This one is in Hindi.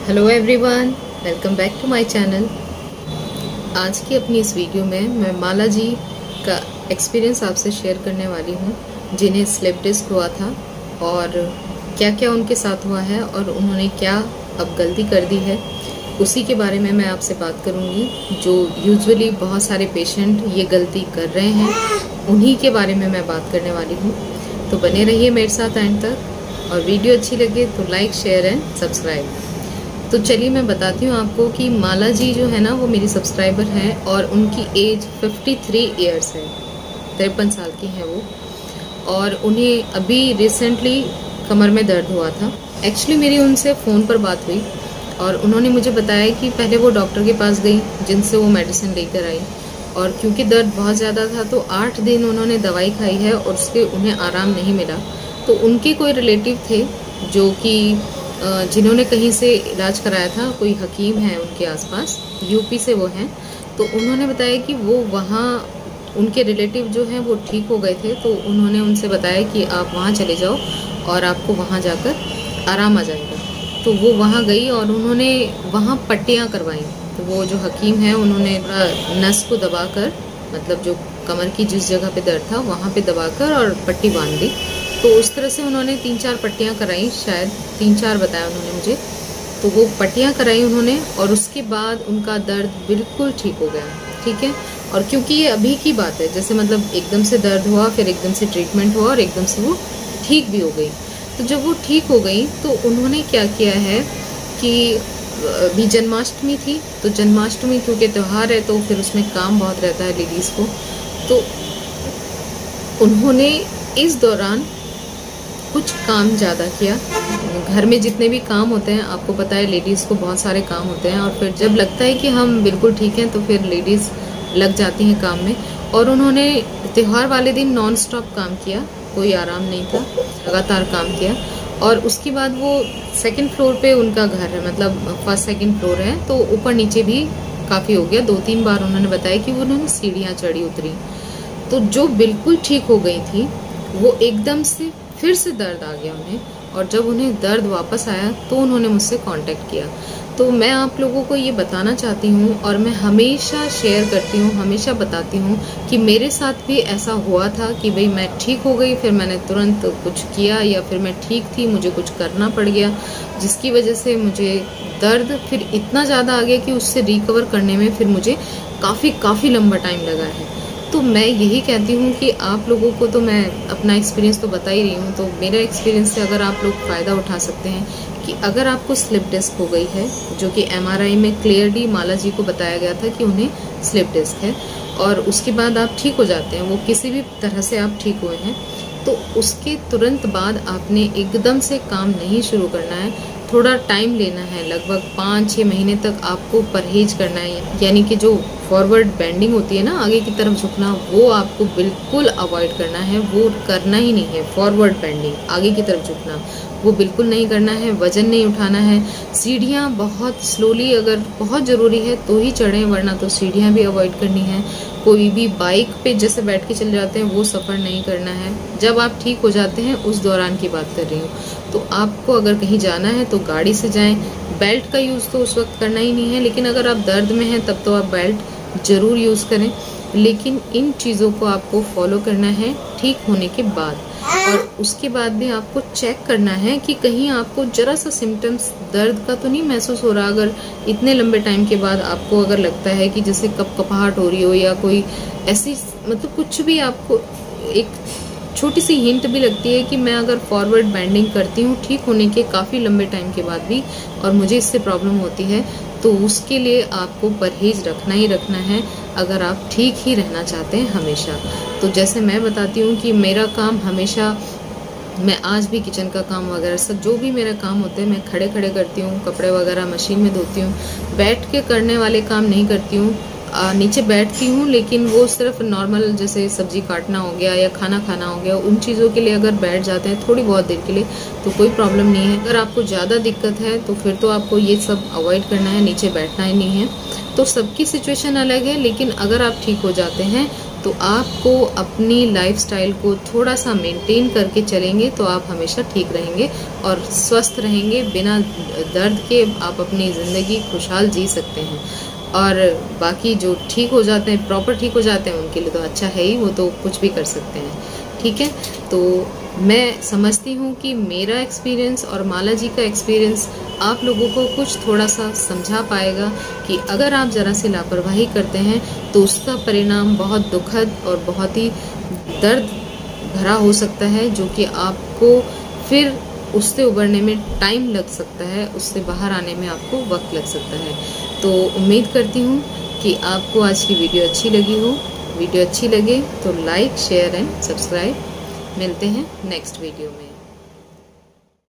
Hello everyone, welcome back to my channel. आज की अपनी इस वीडियो में मैं माला जी का एक्सपीरियंस आपसे शेयर करने वाली हूँ, जिन्हें स्लिप डिस्क हुआ था और क्या क्या उनके साथ हुआ है और उन्होंने क्या अब गलती कर दी है, उसी के बारे में मैं आपसे बात करूँगी। जो यूजुअली बहुत सारे पेशेंट ये गलती कर रहे हैं, उन्हीं के बारे में मैं बात करने वाली हूँ। तो बने रहिए मेरे साथ एंड तक, और वीडियो अच्छी लगे तो लाइक, शेयर एंड सब्सक्राइब। तो चलिए मैं बताती हूँ आपको कि माला जी जो है ना, वो मेरी सब्सक्राइबर हैं और उनकी एज 53 इयर्स है, 53 साल की हैं वो। और उन्हें अभी रिसेंटली कमर में दर्द हुआ था। एक्चुअली मेरी उनसे फ़ोन पर बात हुई और उन्होंने मुझे बताया कि पहले वो डॉक्टर के पास गई, जिनसे वो मेडिसिन लेकर आई, और क्योंकि दर्द बहुत ज़्यादा था तो 8 दिन उन्होंने दवाई खाई है और उसके उन्हें आराम नहीं मिला। तो उनके कोई रिलेटिव थे जो कि जिन्होंने कहीं से इलाज कराया था, कोई हकीम है उनके आसपास, यूपी से वो हैं। तो उन्होंने बताया कि वो वहाँ उनके रिलेटिव जो हैं वो ठीक हो गए थे, तो उन्होंने उनसे बताया कि आप वहाँ चले जाओ और आपको वहाँ जाकर आराम आ जाएगा। तो वो वहाँ गई और उन्होंने वहाँ पट्टियाँ करवाई। तो वो जो हकीम है उन्होंने नस को दबाकर, मतलब जो कमर की जिस जगह पे दर्द था वहाँ पे दबाकर और पट्टी बांध दी। तो उस तरह से उन्होंने 3-4 पट्टियाँ कराई, शायद 3-4 बताया उन्होंने मुझे। तो वो पट्टियाँ कराई उन्होंने और उसके बाद उनका दर्द बिल्कुल ठीक हो गया। ठीक है, और क्योंकि ये अभी की बात है, जैसे मतलब एकदम से दर्द हुआ, फिर एकदम से ट्रीटमेंट हुआ और एकदम से वो ठीक भी हो गई। तो जब वो ठीक हो गई तो उन्होंने क्या किया है कि अभी जन्माष्टमी थी, तो जन्माष्टमी क्योंकि त्यौहार है तो फिर उसमें काम बहुत रहता है लेडीज़ को। तो उन्होंने इस दौरान कुछ काम ज़्यादा किया। घर में जितने भी काम होते हैं, आपको पता है लेडीज़ को बहुत सारे काम होते हैं, और फिर जब लगता है कि हम बिल्कुल ठीक हैं तो फिर लेडीज़ लग जाती हैं काम में। और उन्होंने त्यौहार वाले दिन नॉन स्टॉप काम किया, कोई आराम नहीं था, लगातार काम किया। और उसके बाद वो 2nd फ्लोर पे उनका घर है, मतलब 1st 2nd फ्लोर है, तो ऊपर नीचे भी काफ़ी हो गया। 2-3 बार उन्होंने बताया कि उन्होंने सीढ़ियाँ चढ़ी उतरी। तो जो बिल्कुल ठीक हो गई थी वो एकदम से फिर से दर्द आ गया उन्हें, और जब उन्हें दर्द वापस आया तो उन्होंने मुझसे कांटेक्ट किया। तो मैं आप लोगों को ये बताना चाहती हूँ, और मैं हमेशा शेयर करती हूँ, हमेशा बताती हूँ कि मेरे साथ भी ऐसा हुआ था कि भाई मैं ठीक हो गई, फिर मैंने तुरंत कुछ किया, या फिर मैं ठीक थी, मुझे कुछ करना पड़ गया, जिसकी वजह से मुझे दर्द फिर इतना ज़्यादा आ गया कि उससे रिकवर करने में फिर मुझे काफ़ी लंबा टाइम लगा है। तो मैं यही कहती हूँ कि आप लोगों को, तो मैं अपना एक्सपीरियंस तो बता ही रही हूँ, तो मेरे एक्सपीरियंस से अगर आप लोग फ़ायदा उठा सकते हैं कि अगर आपको स्लिप डिस्क हो गई है, जो कि MRI में क्लियरली माला जी को बताया गया था कि उन्हें स्लिप डिस्क है, और उसके बाद आप ठीक हो जाते हैं, वो किसी भी तरह से आप ठीक हुए हैं, तो उसके तुरंत बाद आपने एकदम से काम नहीं शुरू करना है। थोड़ा टाइम लेना है, लगभग 5-6 महीने तक आपको परहेज करना है। यानी कि जो फॉरवर्ड बेंडिंग होती है ना, आगे की तरफ झुकना, वो आपको बिल्कुल अवॉइड करना है, वो करना ही नहीं है। फॉरवर्ड बेंडिंग, आगे की तरफ झुकना, वो बिल्कुल नहीं करना है। वजन नहीं उठाना है। सीढ़ियाँ बहुत स्लोली, अगर बहुत ज़रूरी है तो ही चढ़ें, वरना तो सीढ़ियाँ भी अवॉइड करनी है। कोई भी बाइक पे जैसे बैठ के चले जाते हैं वो सफ़र नहीं करना है। जब आप ठीक हो जाते हैं उस दौरान की बात कर रही हूँ। तो आपको अगर कहीं जाना है तो गाड़ी से जाएं। बेल्ट का यूज़ तो उस वक्त करना ही नहीं है, लेकिन अगर आप दर्द में हैं तब तो आप बेल्ट ज़रूर यूज़ करें। लेकिन इन चीज़ों को आपको फॉलो करना है ठीक होने के बाद, और उसके बाद भी आपको चेक करना है कि कहीं आपको जरा सा सिम्टम्स दर्द का तो नहीं महसूस हो रहा। अगर इतने लंबे टाइम के बाद आपको अगर लगता है कि जैसे कपकपाहट हो रही हो, या कोई ऐसी, मतलब कुछ भी आपको एक छोटी सी हिंट भी लगती है कि मैं अगर फॉरवर्ड बेंडिंग करती हूँ ठीक होने के काफ़ी लंबे टाइम के बाद भी, और मुझे इससे प्रॉब्लम होती है, तो उसके लिए आपको परहेज रखना ही रखना है, अगर आप ठीक ही रहना चाहते हैं हमेशा। तो जैसे मैं बताती हूँ कि मेरा काम हमेशा, मैं आज भी किचन का काम वगैरह सब जो भी मेरा काम होते हैं मैं खड़े खड़े करती हूँ। कपड़े वगैरह मशीन में धोती हूँ, बैठ के करने वाले काम नहीं करती हूँ। नीचे बैठती हूँ, लेकिन वो सिर्फ नॉर्मल, जैसे सब्जी काटना हो गया या खाना खाना हो गया, उन चीज़ों के लिए अगर बैठ जाते हैं थोड़ी बहुत देर के लिए तो कोई प्रॉब्लम नहीं है। अगर आपको ज़्यादा दिक्कत है तो फिर तो आपको ये सब अवॉइड करना है, नीचे बैठना ही नहीं है। तो सबकी सिचुएशन अलग है, लेकिन अगर आप ठीक हो जाते हैं तो आपको अपनी लाइफस्टाइल को थोड़ा सा मेंटेन करके चलेंगे तो आप हमेशा ठीक रहेंगे और स्वस्थ रहेंगे। बिना दर्द के आप अपनी ज़िंदगी खुशहाल जी सकते हैं। और बाकी जो ठीक हो जाते हैं, प्रॉपर ठीक हो जाते हैं, उनके लिए तो अच्छा है ही, वो तो कुछ भी कर सकते हैं। ठीक है, तो मैं समझती हूँ कि मेरा एक्सपीरियंस और माला जी का एक्सपीरियंस आप लोगों को कुछ थोड़ा सा समझा पाएगा कि अगर आप ज़रा सी लापरवाही करते हैं तो उसका परिणाम बहुत दुखद और बहुत ही दर्द भरा हो सकता है, जो कि आपको फिर उससे उबरने में टाइम लग सकता है, उससे बाहर आने में आपको वक्त लग सकता है। तो उम्मीद करती हूँ कि आपको आज की वीडियो अच्छी लगी हो। वीडियो अच्छी लगे तो लाइक, शेयर एंड सब्सक्राइब। मिलते हैं नेक्स्ट वीडियो में।